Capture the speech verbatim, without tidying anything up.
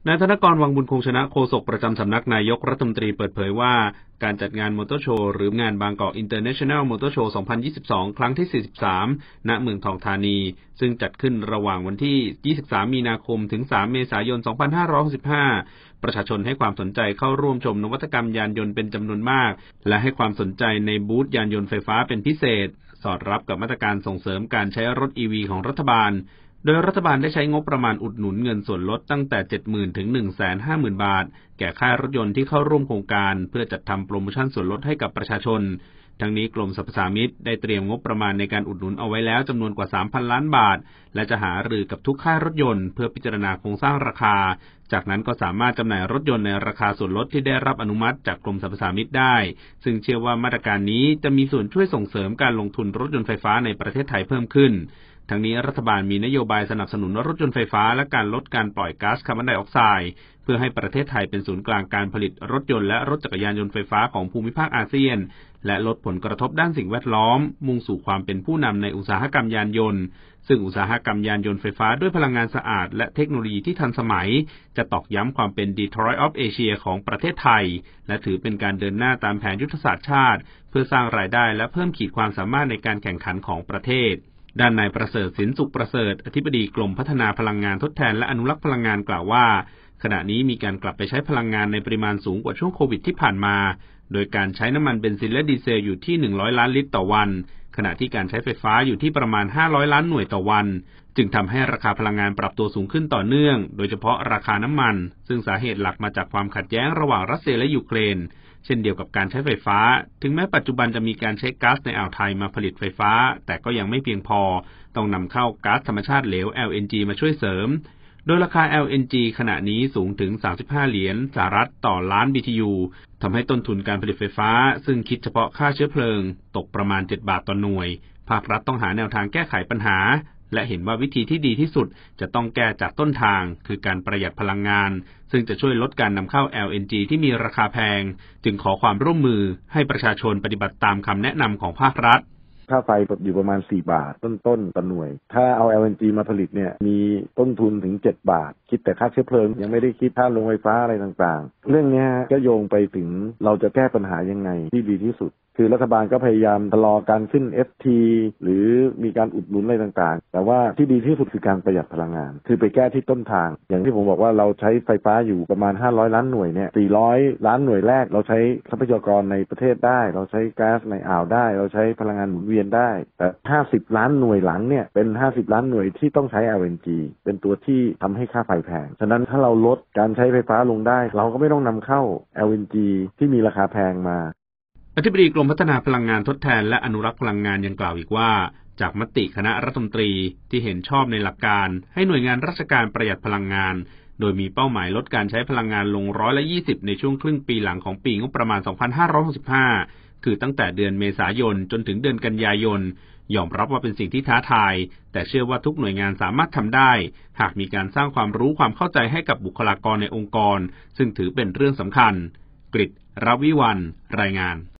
นายธนกร วังบุญคงชนะโฆษกประจำสำนักนายกรัฐมนตรีเปิดเผยว่าการจัดงานมอเตอร์โชว์หรืองานบางกอก International Motor Show สองพันยี่สิบสอง ครั้งที่ สี่สิบสาม ณ เมืองทองธานีซึ่งจัดขึ้นระหว่างวันที่ ยี่สิบสาม มีนาคม ถึง สาม เมษายน สองพันห้าร้อยหกสิบห้า ประชาชนให้ความสนใจเข้าร่วมชมนวัตกรรมยานยนต์เป็นจำนวนมากและให้ความสนใจในบูธยานยนต์ไฟฟ้าเป็นพิเศษสอดรับกับมาตรการส่งเสริมการใช้รถ อี วี ของรัฐบาลโดยรัฐบาลได้ใช้งบประมาณอุดหนุนเงินส่วนลดตั้งแต่ เจ็ดหมื่น ถึง หนึ่งแสนห้าหมื่น บาทแก่ค่ายรถยนต์ที่เข้าร่วมโครงการเพื่อจัดทำโปรโมชั่นส่วนลดให้กับประชาชนทั้งนี้กรมสรรพสามิตได้เตรียมงบประมาณในการอุดหนุนเอาไว้แล้วจำนวนกว่า สามพัน ล้านบาทและจะหารือกับทุกค่ายรถยนต์เพื่อพิจารณาโครงสร้างราคาจากนั้นก็สามารถจำหน่ายรถยนต์ในราคาส่วนลดที่ได้รับอนุมัติจากกรมสรรพสามิตได้ซึ่งเชื่อว่ามาตรการนี้จะมีส่วนช่วยส่งเสริมการลงทุนรถยนต์ไฟฟ้าในประเทศไทยเพิ่มขึ้นทั้งนี้รัฐบาลมีนโยบายสนับสนุนรถยนต์ไฟฟ้าและการลดการปล่อยก๊าซคาร์บอนไดออกไซด์เพื่อให้ประเทศไทยเป็นศูนย์กลางการผลิตรถยนต์และรถจักรยานยนต์ไฟฟ้าของภูมิภาคอาเซียนและลดผลกระทบด้านสิ่งแวดล้อมมุ่งสู่ความเป็นผู้นำในอุตสาหกรรมยานยนต์ซึ่งอุตสาหกรรมยานยนต์ไฟฟ้าด้วยพลังงานสะอาดและเทคโนโลยีที่ทันสมัยจะตอกย้ำความเป็น Detroit of Asia ของประเทศไทยและถือเป็นการเดินหน้าตามแผนยุทธศาสตร์ชาติเพื่อสร้างรายได้และเพิ่มขีดความสามารถในการแข่งขันของประเทศด้านนายประเสริฐสินสุขประเสริฐอธิบดีกรมพัฒนาพลังงานทดแทนและอนุรักษ์พลังงานกล่าวว่าขณะนี้มีการกลับไปใช้พลังงานในปริมาณสูงกว่าช่วงโควิดที่ผ่านมาโดยการใช้น้ำมันเบนซินและดีเซลอยู่ที่หนึ่งร้อยล้านลิตรต่อวันขณะที่การใช้ไฟฟ้าอยู่ที่ประมาณห้าร้อยล้านหน่วยต่อวันจึงทำให้ราคาพลังงานปรับตัวสูงขึ้นต่อเนื่องโดยเฉพาะราคาน้ำมันซึ่งสาเหตุหลักมาจากความขัดแย้งระหว่างรัสเซียและยูเครนเช่นเดียวกับการใช้ไฟฟ้าถึงแม้ปัจจุบันจะมีการใช้ก๊าซในอ่าวไทยมาผลิตไฟฟ้าแต่ก็ยังไม่เพียงพอต้องนำเข้าก๊าซธรรมชาติเหลว แอล เอ็น จี มาช่วยเสริมโดยราคา แอล เอ็น จี ขณะนี้สูงถึงสามสิบห้าเหรียญสหรัฐต่อล้าน บี ที ยู ทำให้ต้นทุนการผลิตไฟฟ้าซึ่งคิดเฉพาะค่าเชื้อเพลิงตกประมาณเจ็ดบาทต่อหน่วยภาครัฐต้องหาแนวทางแก้ไขปัญหาและเห็นว่าวิธีที่ดีที่สุดจะต้องแก้จากต้นทางคือการประหยัดพลังงานซึ่งจะช่วยลดการนำเข้า แอล เอ็น จี ที่มีราคาแพงจึงขอความร่วมมือให้ประชาชนปฏิบัติตามคำแนะนำของภาครัฐค่าไฟอยู่ประมาณสี่บาทต้นๆต่อหน่วยถ้าเอา แอล เอ็น จี มาผลิตเนี่ยมีต้นทุนถึงเจ็ดบาทคิดแต่ค่าเชื้อเพลิงยังไม่ได้คิดค่าโรงไฟฟ้าอะไรต่างๆเรื่องนี้ก็โยงไปถึงเราจะแก้ปัญหายังไงที่ดีที่สุดคือรัฐบาลก็พยายามชะลอการขึ้น เอฟ ที หรือมีการอุดหนุนอะไรต่างๆแต่ว่าที่ดีที่สุดคือการประหยัดพลังงานคือไปแก้ที่ต้นทางอย่างที่ผมบอกว่าเราใช้ไฟฟ้าอยู่ประมาณห้าร้อยล้านหน่วยเนี่ยสี่ร้อยล้านหน่วยแรกเราใช้ทรัพยากรในประเทศได้เราใช้ก๊าซในอ่าวได้เราใช้พลังงานหมุนเวียนได้แต่ห้าสิบล้านหน่วยหลังเนี่ยเป็นห้าสิบล้านหน่วยที่ต้องใช้ แอล เอ็น จี เป็นตัวที่ทำให้ค่าไฟแพงฉะนั้นถ้าเราลดการใช้ไฟฟ้าลงได้เราก็ไม่ต้องนำเข้า แอล เอ็น จี ที่มีราคาแพงมาอธิบดีกรมพัฒนาพลังงานทดแทนและอนุรักษ์พลังงานยังกล่าวอีกว่าจากมติคณะรัฐมนตรีที่เห็นชอบในหลักการให้หน่วยงานราชการประหยัดพลังงานโดยมีเป้าหมายลดการใช้พลังงานลงร้อยละยี่สิบในช่วงครึ่งปีหลังของปีงบประมาณสองพันห้าร้อยหกสิบห้าคือตั้งแต่เดือนเมษายนจนถึงเดือนกันยายนยอมรับว่าเป็นสิ่งที่ท้าทายแต่เชื่อว่าทุกหน่วยงานสามารถทำได้หากมีการสร้างความรู้ความเข้าใจให้กับบุคลากรในองค์กรซึ่งถือเป็นเรื่องสำคัญกฤษ รวิวรรณ รายงาน